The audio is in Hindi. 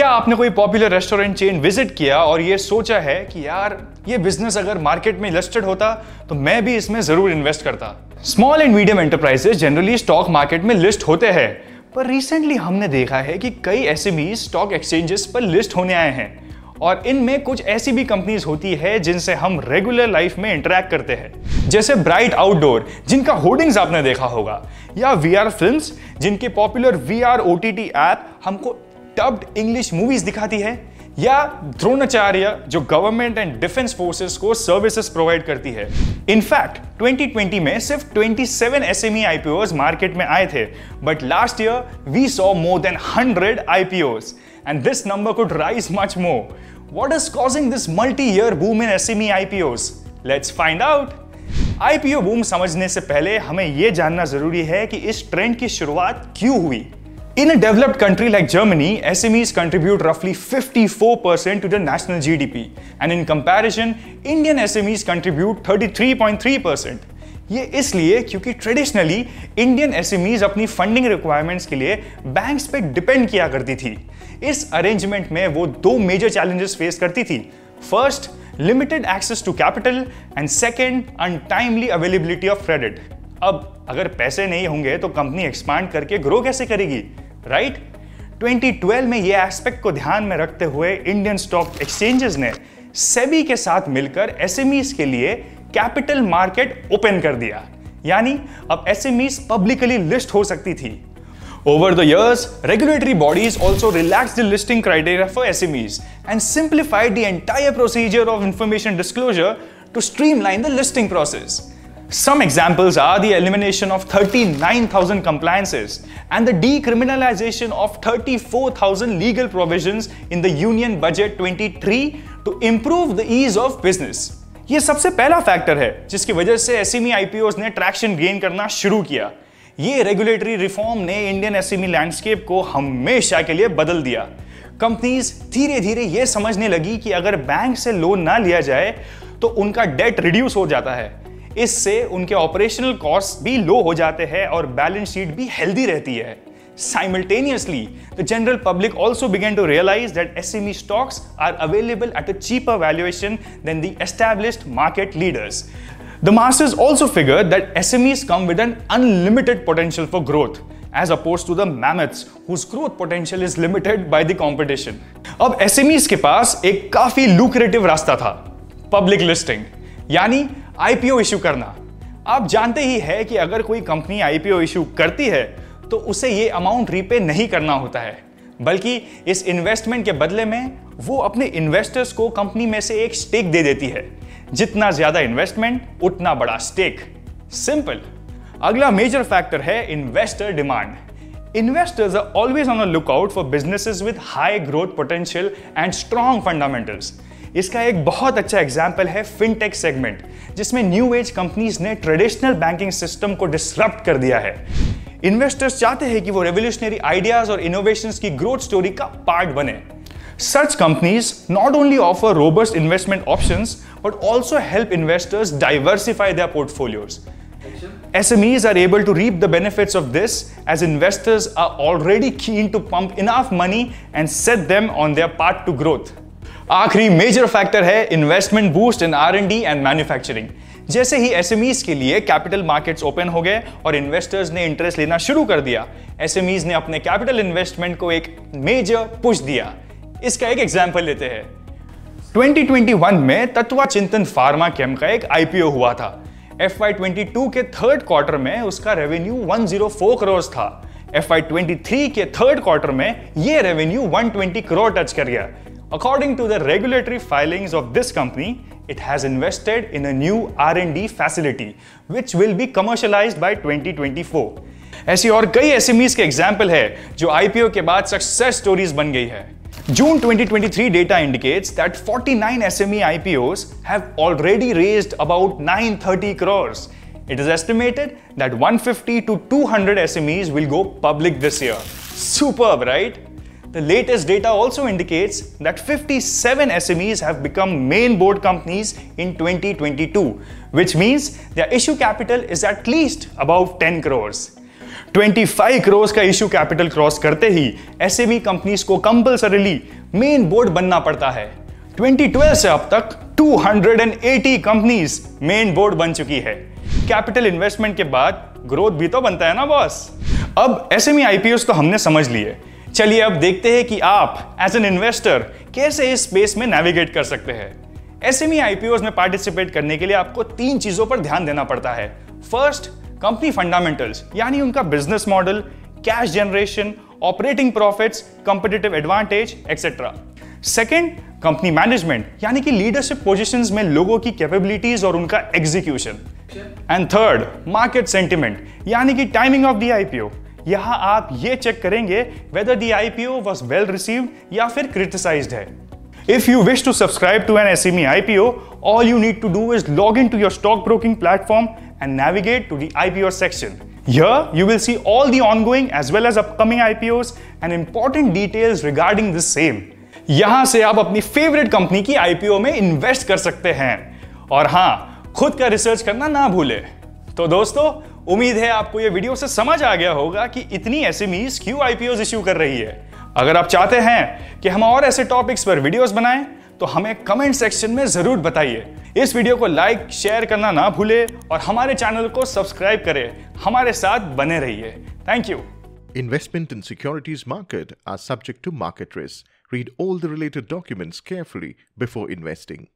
क्या आपने कोई पॉपुलर रेस्टोरेंट चेन विजिट किया और ये सोचा है कि यार ये बिजनेस अगर मार्केट में लिस्टेड होता तो मैं भी इसमें जरूर इन्वेस्ट करता। Small and medium enterprises generally stock market में लिस्ट होते हैं, पर रिसेंटली हमने देखा है कि कई एसएमईज स्टॉक एक्सचेंजेस पर लिस्ट होने आए हैं और इनमें कुछ ऐसी भी कंपनीज होती है जिनसे हम रेगुलर लाइफ में इंटरेक्ट करते हैं, जैसे ब्राइट आउटडोर जिनका होर्डिंग्स आपने देखा होगा, या वीआर फिल्म्स जिनके पॉपुलर वीआर ओटीटी ऐप हमको डब्ड इंग्लिश मूवीज दिखाती है, या द्रोणाचार्य जो गवर्नमेंट एंड डिफेंस फोर्सेस को सर्विसेज प्रोवाइड करती है। इनफैक्ट 2020 में सिर्फ 27 एसएमई आईपीओज मार्केट में आए थे, but last year we saw more than 100 IPOs and this number could rise much more. What is causing this multi-year boom in SME IPOs? Let's find out. IPO boom समझने से पहले हमें यह जानना जरूरी है कि इस ट्रेंड की शुरुआत क्यों हुई। In a developed country like Germany, SMEs contribute roughly 54% to the national GDP, and in comparison, Indian SMEs contribute 33.3%. ये इसलिए क्योंकि ट्रेडिशनली इंडियन SMEs अपनी फंडिंग रिक्वायरमेंट्स के लिए बैंक्स पे डिपेंड किया करती थी। इस अरेंजमेंट में वो दो मेजर चैलेंजेस फेस करती थी। First, limited access to capital, and second, untimely availability of credit. अब अगर पैसे नहीं होंगे तो कंपनी एक्सपांड करके ग्रो कैसे करेगी, राइट? 2012 में ये एस्पेक्ट को ध्यान में रखते हुए इंडियन स्टॉक एक्सचेंजेस ने सेबी के साथ मिलकर एसएमईज के लिए कैपिटल मार्केट ओपन कर दिया, यानी अब एसएमईज पब्लिकली लिस्ट हो सकती थी। Over the years, regulatory bodies also relaxed the listing criteria for SMEs and simplified the entire procedure of information disclosure to streamline the listing process. Some examples are the elimination of 39,000 compliances and the decriminalization of 34,000 legal provisions in the Union Budget 23 to improve the ease of business. ये सबसे पहला फैक्टर है जिसकी वजह से एसएमई आईपीओज ने ट्रैक्शन गेन करना शुरू किया। ये रेगुलेटरी रिफॉर्म ने इंडियन एसएमई लैंडस्केप को हमेशा के लिए बदल दिया। कंपनीज धीरे धीरे ये समझने लगी कि अगर बैंक से लोन ना लिया जाए तो उनका डेट रिड्यूस हो जाता है, इससे उनके ऑपरेशनल कॉस्ट भी लो हो जाते हैं और बैलेंस शीट भी हेल्दी रहती है। Simultaneously, the general public also began to realize that SME stocks are available at a cheaper valuation than the established market leaders. The masses also figured that SMEs come with an unlimited potential for growth, as opposed to the mammoths whose growth potential is limited by the competition. अब SMEs के पास एक काफी lucrative रास्ता था, पब्लिक लिस्टिंग, यानी आईपीओ इशू करना। आप जानते ही है कि अगर कोई कंपनी आईपीओ इशू करती है तो उसे ये अमाउंट रीपे नहीं करना होता है, बल्कि इस इन्वेस्टमेंट के बदले में वो अपने इन्वेस्टर्स को कंपनी में से एक स्टेक दे देती है। जितना ज्यादा इन्वेस्टमेंट उतना बड़ा स्टेक। सिंपल। अगला मेजर फैक्टर है investor demand. Investors are always on a lookout for businesses with high growth potential and strong fundamentals. इसका एक बहुत अच्छा एग्जाम्पल है फिनटेक सेगमेंट, जिसमें न्यू एज कंपनीज ने ट्रेडिशनल बैंकिंग सिस्टम को डिसरप्ट कर दिया है। इन्वेस्टर्स चाहते हैं कि वो रेवोल्यूशनरी आइडियाज और इनोवेशंस की ग्रोथ स्टोरी का पार्ट बने। Such companies not only offer robust investment options but also help investors diversify their portfolios. SMEs are able to reap the benefits of this as investors are already keen to pump enough money and set them on their path to growth. आखिरी मेजर फैक्टर है investment boost in R&D and manufacturing. जैसे ही एसएमईज के लिए कैपिटल मार्केट्स ओपन हो गए और इन्वेस्टर्स ने इंटरेस्ट लेना शुरू कर दिया, एसएमईज ने अपने कैपिटल इन्वेस्टमेंट को एक मेजर पुश दिया। इसका एक एग्जांपल लेते हैं। 2021 में तत्वा चिंतन फार्मा केम का एक आईपीओ हुआ था। FY22 के थर्ड क्वार्टर में उसका रेवेन्यू 104 करोड़ था। FY23 के थर्ड क्वार्टर में यह रेवेन्यू 120 करोड़ टच कर गया। According to the regulatory filings of this company, it has invested in a new R&D facility, which will be commercialized by 2024. ऐसी और कई एसएमईज के एग्जाम्पल है जो आईपीओ के बाद सक्सेस स्टोरीज बन गई है। June 2023 data indicates that 49 SME IPOs have already raised about 930 crores. It is estimated that 150 to 200 SMEs will go public this year. Superb, right? The latest data also indicates that 57 SMEs have become main board companies in 2022, which means their issue capital is at least about 10 crores. 25 crore का इश्यू कैपिटल क्रॉस करते ही एसएमई कंपनीज को कंपल्सरीली मेन बोर्ड बनना पड़ता है। 2012 से अब तक 280 कंपनीज मेन बोर्ड बन चुकी है। कैपिटल इन्वेस्टमेंट के बाद ग्रोथ भी तो बनता है ना बॉस। अब एसएमई आईपीओस तो हमने समझ लिए, चलिए अब देखते हैं कि आप एज एन इन्वेस्टर कैसे इस स्पेस में नेविगेट कर सकते हैं। एसएमई आईपीओस में पार्टिसिपेट करने के लिए आपको 3 चीजों पर ध्यान देना पड़ता है। फर्स्ट, कंपनी फंडामेंटल्स यानी उनका business model, cash generation, operating profits, competitive advantage etcetera. Second, company management यानी कि लीडरशिप पोजीशंस में लोगों की कैपेबिलिटीज और उनका execution. And third, market sentiment यानी कि टाइमिंग ऑफ द आईपीओ। यहां आप ये चेक करेंगे whether the IPO was well received या फिर क्रिटिसाइज्ड है। If you wish to subscribe to an SME IPO, all you need to do is log into your stockbroking platform and navigate to the IPO section. Here, you will see all the ongoing as well as upcoming IPOs and important details regarding the same. यहां से आप अपनी फेवरेट कंपनी की IPO में इन्वेस्ट कर सकते हैं। और हाँ, खुद का रिसर्च करना ना भूलें। तो दोस्तों, उम्मीद है आपको यह वीडियो से समझ आ गया होगा कि इतनी SMEs क्यों IPOs इश्यू कर रही है। अगर आप चाहते हैं कि हम और ऐसे टॉपिक्स पर वीडियोस बनाएं तो हमें कमेंट सेक्शन में जरूर बताइए। इस वीडियो को लाइक शेयर करना ना भूलें और हमारे चैनल को सब्सक्राइब करें। हमारे साथ बने रहिए। Thank you. Investment in securities market are subject to market risk. Read all the related documents carefully before investing.